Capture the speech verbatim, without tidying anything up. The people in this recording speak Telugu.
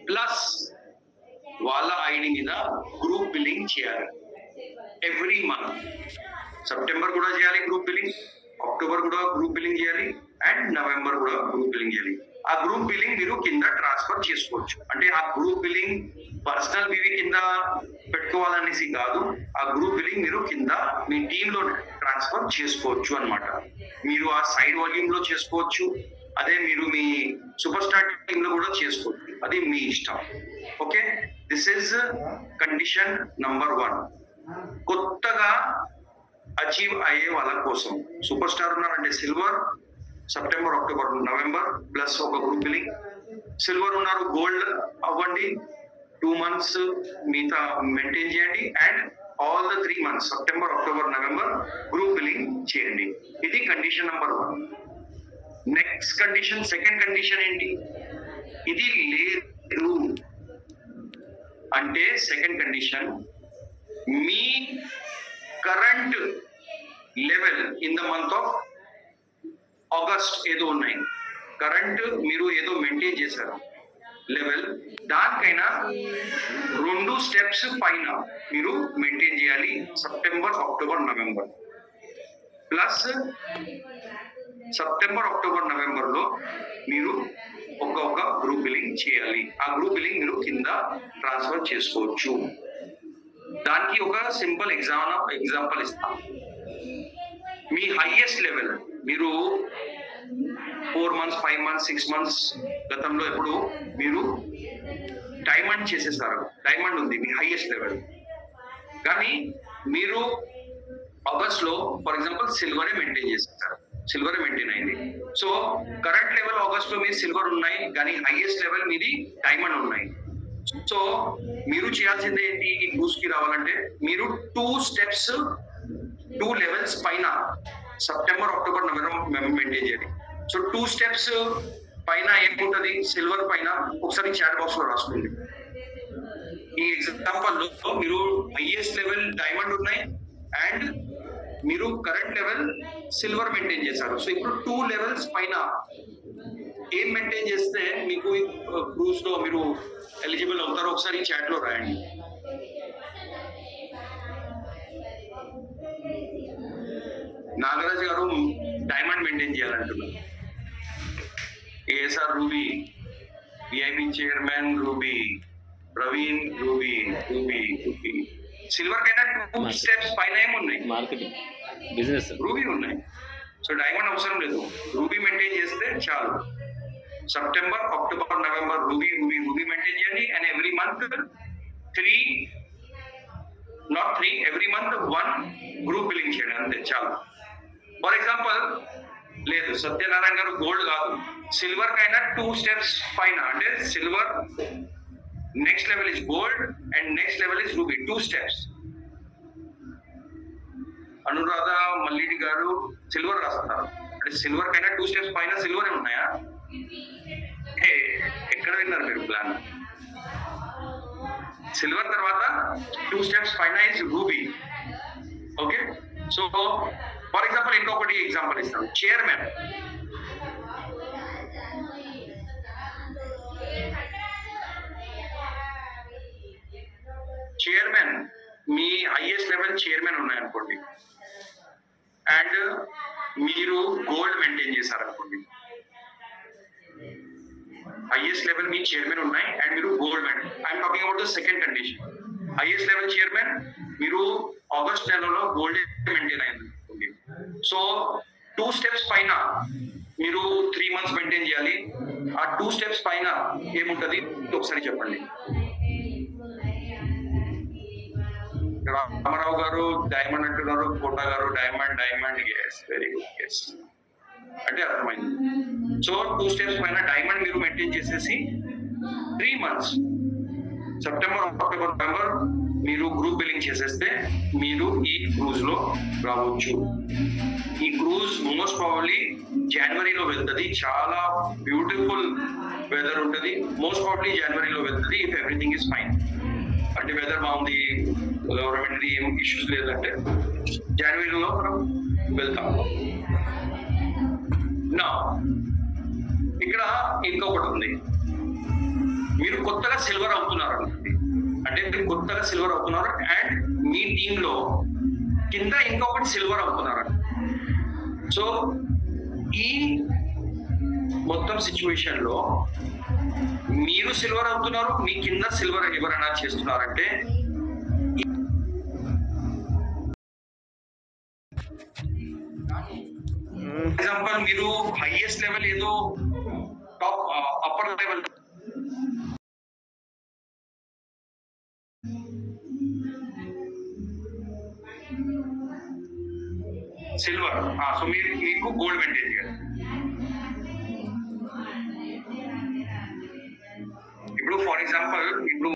ప్లస్ వాళ్ళ ఐడి మీద గ్రూప్ బిల్లింగ్ చేయాలి ఎవ్రీ మంత్. సెప్టెంబర్ కూడా చేయాలి గ్రూప్ బిల్లింగ్, అక్టోబర్ కూడా గ్రూప్ బిల్లింగ్ చేయాలి, అండ్ నవంబర్ కూడా గ్రూప్ బిల్లింగ్ చేయాలి. ఆ గ్రూప్ బిల్లింగ్ మీరు కింద ట్రాన్స్ఫర్ చేసుకోవచ్చు. అంటే ఆ గ్రూప్ బిల్లింగ్ పర్సనల్ బివి కింద పెట్టుకోవాలనేసి కాదు, ఆ గ్రూప్ బిల్లింగ్ మీరు కింద మీ టీమ్ లో ట్రాన్స్ఫర్ చేసుకోవచ్చు అన్నమాట. మీరు ఆ సైడ్ వాల్యూమ్ లో చేసుకోవచ్చు, అదే మీరు మీ సూపర్ స్టార్ టీమ్ లో కూడా చేసుకోవచ్చు, అది మీ ఇష్టం. Okay, this is condition number one. కొత్తగా అచీవ్ అయ్యే వాళ్ళ కోసం సూపర్ స్టార్ ఉన్నారంటే silver, September October November plus ఒక గ్రూప్ బిల్లింగ్. సిల్వర్ ఉన్నారు, గోల్డ్ అవ్వండి, టూ మంత్స్ మిగతా మెయింటైన్ చేయండి, and all the three months September October November group billing చేయండి. ఇది condition number one. Next condition, second condition ఏంటి? ఇది లేదు అంటే సెకండ్ కండిషన్, మీ current level in the month of August ఏదో ఉన్నాయి, కరెంట్ మీరు ఏదో మెయింటైన్ చేశారు లెవెల్, దానికైనా రెండు స్టెప్స్ పైన మీరు మెయింటైన్ చేయాలి September October November. Plus September October November లో మీరు ఒక్కొక్క గ్రూప్ బిల్లింగ్ చేయాలి. ఆ గ్రూప్ బిల్లింగ్ మీరు కింద ట్రాన్స్ఫర్ చేసుకోవచ్చు. దానికి ఒక సింపుల్ ఎగ్జామ్ ఎగ్జాంపుల్ ఇస్తాం. మీ హైయెస్ట్ లెవెల్ మీరు four months five months six months గతంలో ఎప్పుడు మీరు డైమండ్ చేసేసారు, డైమండ్ ఉంది మీ హైయెస్ట్ లెవెల్, కానీ మీరు ఆగస్ట్ లో ఫర్ ఎగ్జాంపుల్ సిల్వరే మెయింటైన్ చేసేసారు, సిల్వరే మెయింటైన్ అయింది. సో కరెంట్ లెవెల్ ఆగస్ట్ లో మీరు సిల్వర్ ఉన్నాయి, కానీ హైయెస్ట్ లెవెల్ మీది డైమండ్ ఉన్నాయి. సో మీరు చేయాల్సింది ఏంటి? ఈ క్రూజ్ కి రావాలంటే మీరు టూ స్టెప్స్ టూ లెవెల్స్ పైన సెప్టెంబర్ అక్టోబర్ నవంబర్ మెయింటైన్ చేయాలి. సో టూ స్టెప్స్ పైన ఏముంటది సిల్వర్ పైన, ఒకసారి చాట్ బాక్స్ లో రాసుకోండి. ఈ ఎగ్జాంపుల్ లో మీరు హైయెస్ట్ లెవెల్ డైమండ్ ఉన్నాయి అండ్ మీరు కరెంట్ లెవెల్ సిల్వర్ మెయింటైన్ చేశారు. సో ఇప్పుడు టూ లెవెల్స్ పైన ఏం మెయింటైన్ చేస్తే మీకు క్రూజ్ లో మీరు ఎలిజిబుల్ అవుతారో ఒకసారి చాట్ లో రాయండి. నాగరాజ్ గారు డైమండ్ మెయింటైన్ చేయాలంటున్నారు. ASR ruby, VIP chairman ruby, Praveen ruby, ruby ruby. Silver కైనా టూ స్టెప్స్ పైన ఏమున్నాయి? మార్కెటింగ్, బిజినెస్, రూబీ ఉన్నాయి. సో డైమండ్ అవసరం లేదు, రూబీ మెయింటైన్ చేస్తే చాలు. September October November ruby ruby ruby maintain చేయండి. And every month three not three every month one group billing చేయండి, అంతే చాలు. ఫర్ ఎగ్జాంపుల్ లేదు సత్యనారాయణ గారు గోల్డ్ కాదు, సిల్వర్ కైనా టూ స్టెప్స్ పైన, అంటే silver next level is gold and next level is ruby, two steps. Anuradha Mallidi గారు సిల్వర్ రాస్తున్నారు, అంటే సిల్వర్ కైనా టూ స్టెప్స్ పైన సిల్వర్ ఉన్నాయా? ఎక్కడ విన్నారు మీరు ప్లాన్? సిల్వర్ తర్వాత టూ స్టెప్స్ పైన is ruby. Okay, so for example ఇంకొకటి ఎగ్జాంపుల్ ఇస్తాను. చైర్మన్, చైర్మన్ మీ హైయెస్ట్ లెవెల్ చైర్మన్ ఉన్నాయనుకోండి అండ్ మీరు గోల్డ్ మెయింటైన్ చేశారనుకోండి, హైయెస్ట్ లెవెల్ మీ చైర్మన్ ఉన్నాయి అండ్ మీరు gold maintain, I'm talking about the second condition. Highest level chairman మీరు ఆగస్ట్ నెలలో గోల్డ్ మెయింటైన్ అయింది. సో టూ స్టెప్స్ పైన మీరు త్రీ మంత్స్ మెయింటైన్ చేయాలి. ఆ టూ స్టెప్స్ పైన ఏముంటది ఒకసారి చెప్పండి. రామారావు గారు డైమండ్ అంటున్నారు, కోటా గారు diamond diamond yes very good yes అంటే అర్థమైంది. సో టూ స్టెప్స్ పైన డైమండ్ మీరు మెయింటైన్ చేసేసి three months September October November మీరు గ్రూప్ బిల్లింగ్ చేసేస్తే మీరు ఈ క్రూజ్ లో రావచ్చు. ఈ క్రూజ్ మోస్ట్ ప్రాబబ్లీ జనవరిలో వెళ్తుంది, చాలా బ్యూటిఫుల్ వెదర్ ఉంటుంది. మోస్ట్ ప్రాబబ్లీ జనవరిలో వెళ్తుంది ఇఫ్ ఎవ్రీథింగ్ ఇస్ ఫైన్, అంటే వెదర్ బాగుంది, గవర్నమెంట్ ఏం ఇష్యూస్ లేదంటే జనవరిలో మనం వెళ్తాం. నా ఇక్కడ ఇంకొకటి ఉంది, మీరు కొత్తగా సిల్వర్ అవుతున్నారు అనుకోండి, అంటే మీరు కొత్తగా సిల్వర్ అవుతున్నారు అండ్ మీ టీంలో కింద ఇంకొకటి సిల్వర్ అవుతున్నారు. సో ఈ మొత్తం సిచ్యువేషన్ లో మీరు సిల్వర్ అవుతున్నారు, మీ కింద సిల్వర్ ఎవరైనా చేస్తున్నారంటే ఎగ్జాంపుల్ మీరు హైయెస్ట్ లెవెల్ ఏదో top upper level silver, so మీరు మీకు గోల్డ్ మెయింటైన్ చేయాలి. ఇప్పుడు ఫర్ ఎగ్జాంపుల్